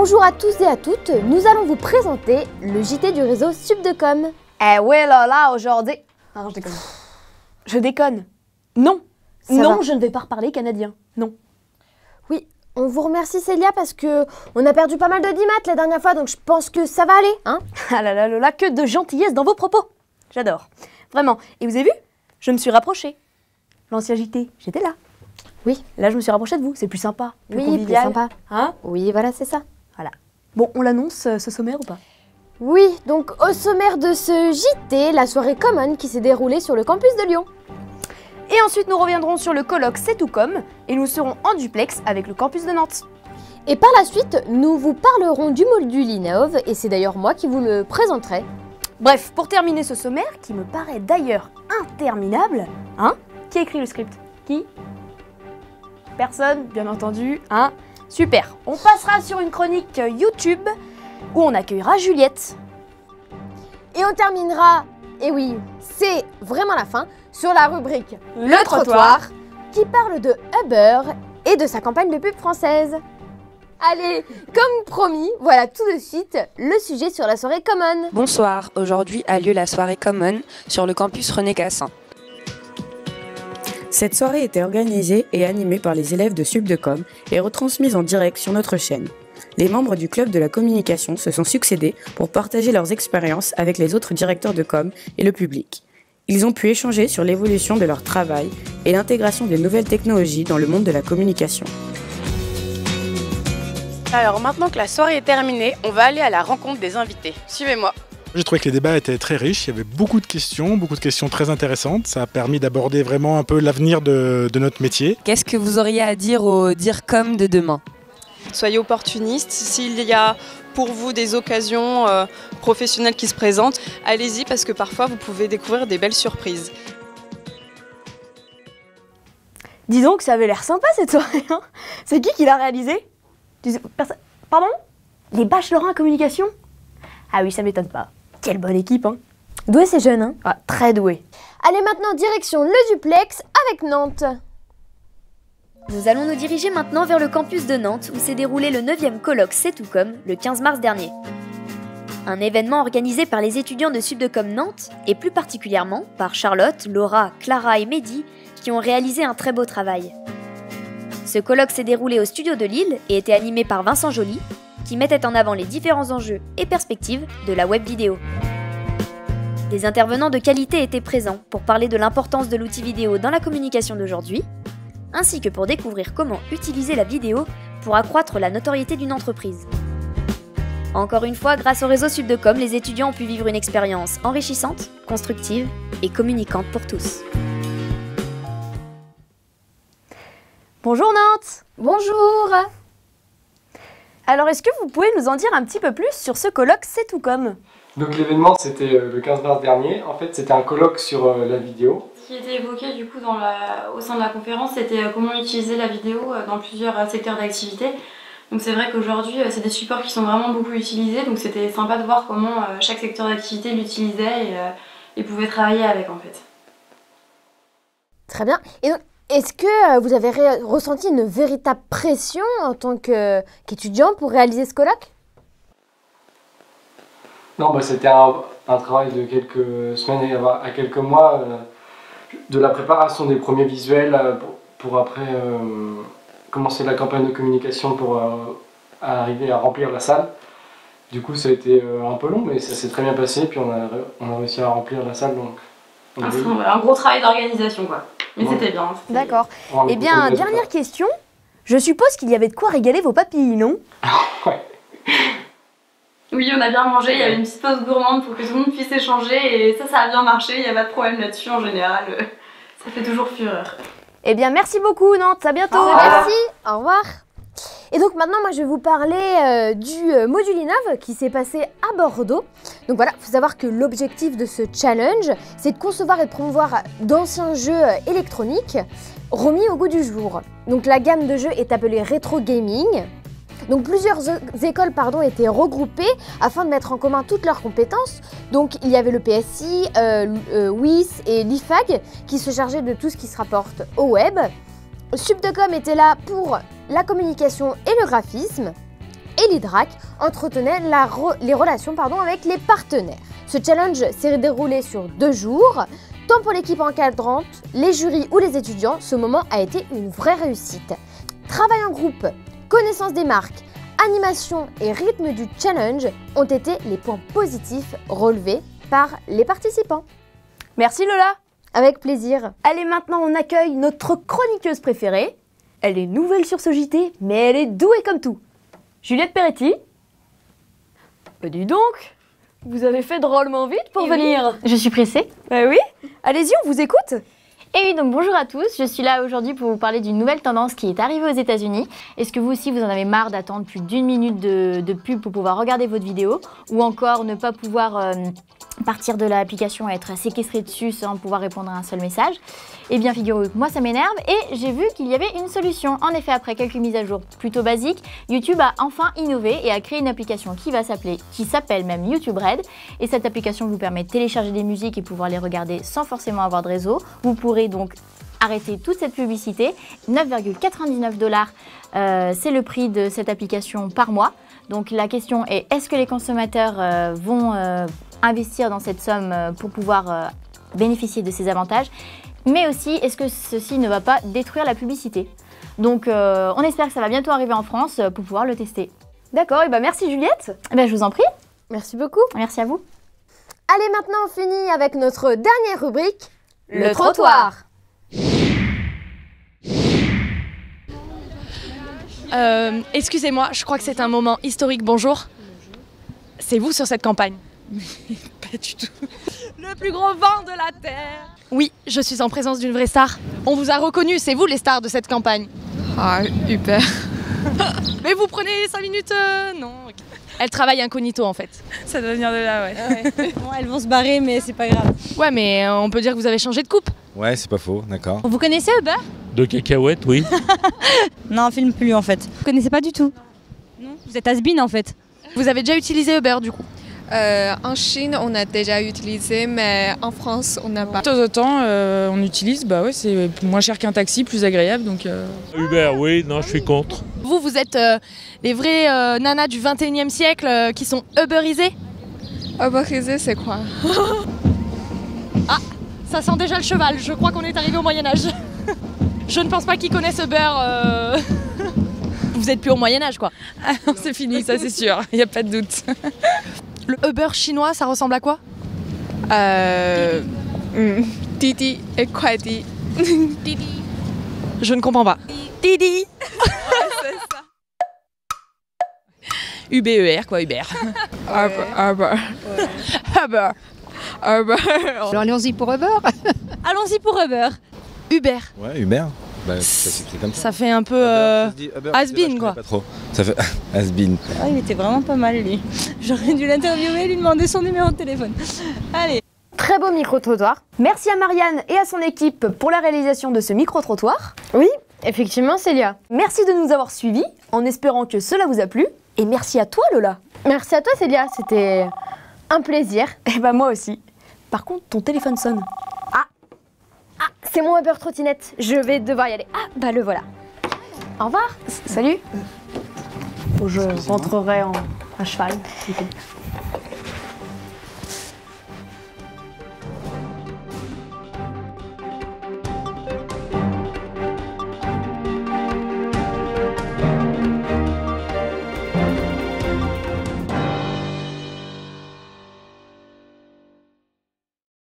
Bonjour à tous et à toutes, nous allons vous présenter le JT du réseau Subdecom. Eh ouais là aujourd'hui... Non, je déconne. Je déconne. Non. Non, je ne vais pas reparler canadien. Non. Oui, on vous remercie Célia parce que on a perdu pas mal de 10 maths la dernière fois, donc je pense que ça va aller, hein. Ah là là là là, que de gentillesse dans vos propos. J'adore. Vraiment. Et vous avez vu? Je me suis rapprochée. L'ancien JT, j'étais là. Oui. Là, je me suis rapprochée de vous. C'est plus sympa. Plus Oui, convivial. plus sympa. Hein? Oui, voilà, c'est ça. Voilà. Bon, on l'annonce, ce sommaire ou pas? Oui, donc au sommaire de ce JT, la soirée Common qui s'est déroulée sur le campus de Lyon. Et ensuite, nous reviendrons sur le colloque C'est tout comme et nous serons en duplex avec le campus de Nantes. Et par la suite, nous vous parlerons du module Innov, et c'est d'ailleurs moi qui vous le présenterai. Bref, pour terminer ce sommaire, qui me paraît d'ailleurs interminable, hein? Qui a écrit le script? Qui? Personne, bien entendu, hein? Super. On passera sur une chronique YouTube où on accueillera Juliette. Et on terminera, et oui, c'est vraiment la fin, sur la rubrique Le trottoir, qui parle de Uber et de sa campagne de pub française. Allez, comme promis, voilà tout de suite le sujet sur la soirée Common. Bonsoir, aujourd'hui a lieu la soirée Common sur le campus René Cassin. Cette soirée était organisée et animée par les élèves de Subdecom et retransmise en direct sur notre chaîne. Les membres du club de la communication se sont succédés pour partager leurs expériences avec les autres directeurs de com et le public. Ils ont pu échanger sur l'évolution de leur travail et l'intégration des nouvelles technologies dans le monde de la communication. Alors maintenant que la soirée est terminée, on va aller à la rencontre des invités. Suivez-moi. J'ai trouvé que les débats étaient très riches, il y avait beaucoup de questions très intéressantes. Ça a permis d'aborder vraiment un peu l'avenir de notre métier. Qu'est-ce que vous auriez à dire aux DIRCOM de demain? Soyez opportunistes. S'il y a pour vous des occasions professionnelles qui se présentent, allez-y parce que parfois vous pouvez découvrir des belles surprises. Dis donc, ça avait l'air sympa cette soirée, hein? C'est qui l'a réalisé? Pardon? Les bachelorins en communication? Ah oui, ça m'étonne pas. Quelle bonne équipe, hein? Doué ces jeunes, hein? Ah, très doué. Allez maintenant, direction le duplex avec Nantes. Nous allons nous diriger maintenant vers le campus de Nantes où s'est déroulé le 9e colloque C'est tout comme le 15 mars dernier. Un événement organisé par les étudiants de Subdecom Nantes et plus particulièrement par Charlotte, Laura, Clara et Mehdi qui ont réalisé un très beau travail. Ce colloque s'est déroulé au studio de Lille et était animé par Vincent Joly qui mettait en avant les différents enjeux et perspectives de la web vidéo. Des intervenants de qualité étaient présents pour parler de l'importance de l'outil vidéo dans la communication d'aujourd'hui, ainsi que pour découvrir comment utiliser la vidéo pour accroître la notoriété d'une entreprise. Encore une fois, grâce au réseau Subdecom, les étudiants ont pu vivre une expérience enrichissante, constructive et communicante pour tous. Bonjour Nantes! Bonjour! Alors, est-ce que vous pouvez nous en dire un petit peu plus sur ce colloque C'est tout comme? Donc l'événement c'était le 15 mars dernier, en fait c'était un colloque sur la vidéo. Ce qui était évoqué du coup au sein de la conférence, c'était comment utiliser la vidéo dans plusieurs secteurs d'activité. Donc c'est vrai qu'aujourd'hui c'est des supports qui sont vraiment beaucoup utilisés, donc c'était sympa de voir comment chaque secteur d'activité l'utilisait et pouvait travailler avec en fait. Très bien. Et donc, est-ce que vous avez ressenti une véritable pression en tant qu'étudiant pour réaliser ce colloque? Non, bah, c'était un travail de quelques semaines à quelques mois, de la préparation des premiers visuels pour après commencer la campagne de communication pour arriver à remplir la salle. Du coup ça a été un peu long mais ça s'est très bien passé, puis on a réussi à remplir la salle. Donc un gros travail d'organisation quoi. Mais ouais. C'était bien. D'accord. Eh bien, dernière question. Je suppose qu'il y avait de quoi régaler vos papilles, non? Ouais. Oui, on a bien mangé, il y avait une petite pause gourmande pour que tout le monde puisse échanger et ça a bien marché, il n'y a pas de problème là-dessus en général. Ça fait toujours fureur. Eh bien, merci beaucoup Nantes, à bientôt. Merci, au revoir. Et donc maintenant, moi je vais vous parler du module Innov qui s'est passé à Bordeaux. Donc voilà, il faut savoir que l'objectif de ce challenge, c'est de concevoir et de promouvoir d'anciens jeux électroniques remis au goût du jour. Donc la gamme de jeux est appelée Retro Gaming. Donc plusieurs écoles étaient regroupées afin de mettre en commun toutes leurs compétences. Donc il y avait le PSI, WIS et l'IFAG qui se chargeaient de tout ce qui se rapporte au web. Subdecom était là pour la communication et le graphisme. et l'Hydrac entretenaient les relations avec les partenaires. Ce challenge s'est déroulé sur 2 jours. Tant pour l'équipe encadrante, les jurys ou les étudiants, ce moment a été une vraie réussite. Travail en groupe, connaissance des marques, animation et rythme du challenge ont été les points positifs relevés par les participants. Merci Lola. Avec plaisir. Allez, maintenant on accueille notre chroniqueuse préférée. Elle est nouvelle sur ce JT, mais elle est douée comme tout. Juliette Peretti. Dis donc, vous avez fait drôlement vite pour venir. Je suis pressée. Oui, allez-y, on vous écoute. Et oui, donc bonjour à tous, je suis là aujourd'hui pour vous parler d'une nouvelle tendance qui est arrivée aux États-Unis. Est-ce que vous aussi vous en avez marre d'attendre plus d'1 minute de pub pour pouvoir regarder votre vidéo, ou encore ne pas pouvoir partir de l'application et être séquestré dessus sans pouvoir répondre à un seul message? Eh bien figurez-vous que moi ça m'énerve et j'ai vu qu'il y avait une solution. En effet, après quelques mises à jour plutôt basiques, YouTube a enfin innové et a créé une application qui s'appelle même YouTube Red. Et cette application vous permet de télécharger des musiques et pouvoir les regarder sans forcément avoir de réseau. Vous pourrez donc arrêter toute cette publicité. 9,99 $, c'est le prix de cette application par mois. Donc la question est, est-ce que les consommateurs vont investir dans cette somme pour pouvoir bénéficier de ces avantages? Mais aussi, est-ce que ceci ne va pas détruire la publicité? Donc on espère que ça va bientôt arriver en France pour pouvoir le tester. D'accord, et merci Juliette. Je vous en prie. Merci beaucoup. Merci à vous. Allez, maintenant on finit avec notre dernière rubrique, le trottoir. Excusez-moi, je crois que c'est un moment historique. Bonjour. C'est vous sur cette campagne? Pas du tout. Le plus gros vent de la Terre. Oui, je suis en présence d'une vraie star. On vous a reconnu, c'est vous les stars de cette campagne. Ah, Uber. Mais vous prenez 5 minutes Non. Okay. Elle travaille incognito en fait. Ça doit venir de là, ouais. Bon, elles vont se barrer, mais c'est pas grave. Ouais, mais on peut dire que vous avez changé de coupe. Ouais, c'est pas faux, d'accord. Vous connaissez Uber? De cacahuètes, oui. Non, on filme plus en fait. Vous connaissez pas du tout? Non. Vous êtes has-been en fait. Vous avez déjà utilisé Uber du coup? En Chine, on a déjà utilisé, mais en France, on n'a pas. De temps en temps, on utilise, bah ouais, c'est moins cher qu'un taxi, plus agréable, donc... Uber, oui, non, je suis contre. Vous êtes les vrais nanas du 21e siècle qui sont uberisées? Uberisées, c'est quoi? Ah, ça sent déjà le cheval, je crois qu'on est arrivé au Moyen-Âge. Je ne pense pas qu'ils connaissent Uber. Vous êtes plus au Moyen-Âge, quoi. Ah non, c'est fini, ça c'est sûr, il n'y a pas de doute. Le Uber chinois, ça ressemble à quoi? Didi et Kuaidi. Didi. Je ne comprends pas. Didi. C'est ça. UBER, quoi, Uber. Uber. Uber. Alors allons-y pour Uber. Allons-y pour Uber. Uber. Ouais, Uber. Bah, ça s'écrit comme ça. Ça fait un peu has-been, quoi. Pas trop. Ça fait has-been. Ah, il était vraiment pas mal lui. J'aurais dû l'interviewer, lui demander son numéro de téléphone. Allez. Très beau micro-trottoir. Merci à Marianne et à son équipe pour la réalisation de ce micro-trottoir. Oui, effectivement Célia. Merci de nous avoir suivis, en espérant que cela vous a plu. Et merci à toi Lola. Merci à toi Célia, c'était un plaisir. Et moi aussi. Par contre, ton téléphone sonne. Ah, c'est mon Uber trottinette, je vais devoir y aller. Ah, le voilà. Au revoir. Salut. Je rentrerai à cheval.